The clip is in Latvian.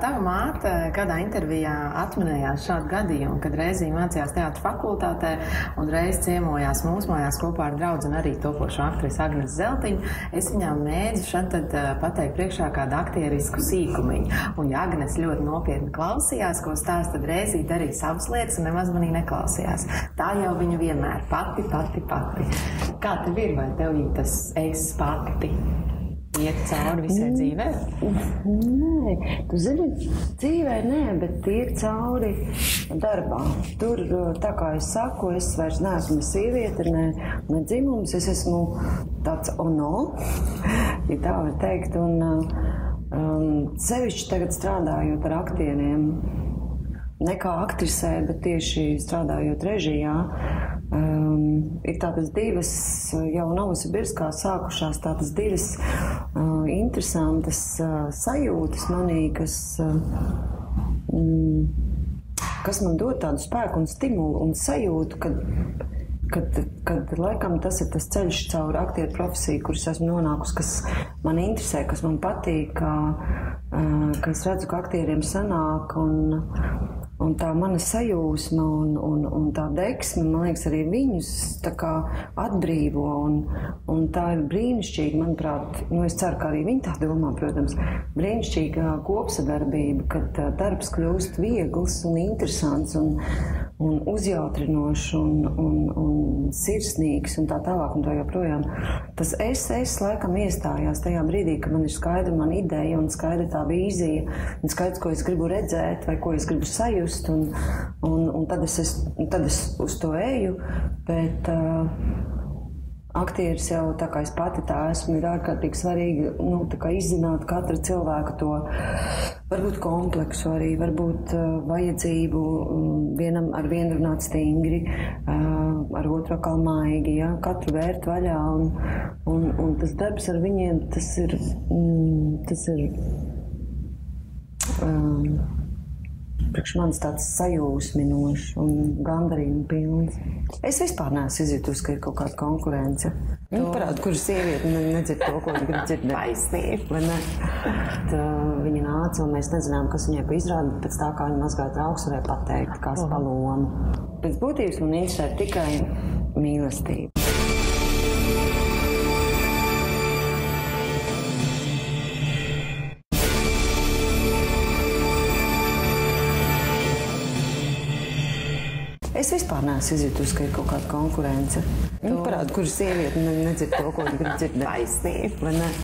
Tava māte kādā intervijā atminējās šādu gadījumu, kad reiz viņa mācījās teātra fakultātē un reiz ciemojās mūsu mājās kopā ar draudzi un arī topošo aktrisi Agnesi Zeltiņu. Es viņām mēdzu šad tad pateikt priekšā kādu aktierisku sīkumiņu. Un ja Agnesi ļoti nopietni klausījās, ko stāsta, tad reizī darīja savas lietas un nemaz manī neklausījās. Tā jau viņa vienmēr pati. Kā tev ir, vai tev ir tas es pati? Iet cauri visai dzīvē? Nē, tu zini, dzīvē nē, bet iet cauri darbā. Tur, tā kā es saku, es vairs neesmu sieviete, ne dzimums, es esmu tāds ono, ja tā var teikt, un sevišķi tagad strādājot ar aktieriem, ne kā aktrisē, bet tieši strādājot režijā, ir tādas divas, jau Novosibirskā sākušās tādas divas interesantas sajūtas manī, kas man dod tādu spēku un stimulu un sajūtu, kad laikam tas ir tas ceļš caur aktieru profesiju, kuras esmu nonākusi, kas man interesē, kas man patīk, ka es redzu, ka aktieriem sanāk un tā mana sajūsma un tā deksme, man liekas, arī viņus tā kā atbrīvo un tā ir brīnišķīga, manuprāt, es ceru, ka arī viņi tā domā, protams, brīnišķīga kopsadarbība, kad darbs kļūst viegls un interesants un uzjautrinošs un sirsnīgs un tā tālāk un tā joprojām. Tas es laikam iestājās tajā brīdī, ka man ir skaidra mana ideja un skaidra tā vīzija un skaidrs, ko es gribu redzēt vai ko es gribu sajust un tad es uz to eju, bet aktieris jau tā kā es pati tā esmu, ir ārkārtīgi svarīgi, tā kā izzināt katra cilvēka to varbūt kompleksu arī, varbūt vajadzību vienam ar vienu runāt stingri, ar otru atkal maigi, ja? Katru vērt vaļā un tas darbs ar viņiem, tas ir priekš manis tāds sajūsminošs un gandarījuma pilns. Es vispār neesmu izjutusi, ka ir kaut kāda konkurence. Parāda, kur sieviete nedzird to, ko viņa grib dzirdēt. Taisnība. Vai ne? Viņa nāca un mēs nezinām, kas viņai pa izrādi, bet pēc tā, kā viņa mazgāja trauks, varēja pateikt, kas pa lomu. Pēc būtības man interesē tikai mīlestība. Es vispār neesmu izjutusi, ka ir kaut kāda konkurence. Parāda, kur sieviete nedzird to, ko viņa grib dzirdēt. Taisnība. Vai ne?